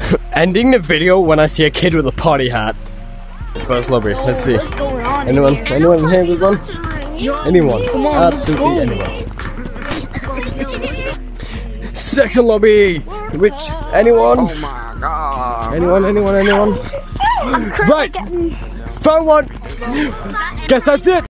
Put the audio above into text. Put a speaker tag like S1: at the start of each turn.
S1: Ending the video when I see a kid with a party hat. First lobby, let's see. Anyone in here with one? Anyone? Absolutely anyone. Second lobby! Which, anyone?
S2: Oh my god.
S1: Anyone? Right! Third one! Guess that's it!